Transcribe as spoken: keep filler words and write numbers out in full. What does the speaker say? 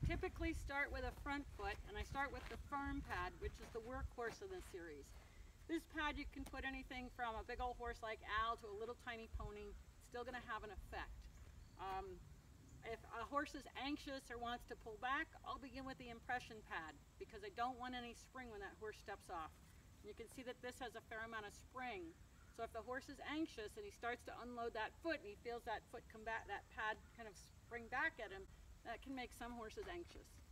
typically start with a front foot, and I start with the firm pad, which is the workhorse of the series. This pad you can put anything from a big old horse like Al to a little tiny pony. It's still going to have an effect. Um, if a horse is anxious or wants to pull back, I'll begin with the impression pad because I don't want any spring when that horse steps off. And you can see that this has a fair amount of spring. So if the horse is anxious and he starts to unload that foot and he feels that foot come back, that pad kind of spring back at him, that can make some horses anxious.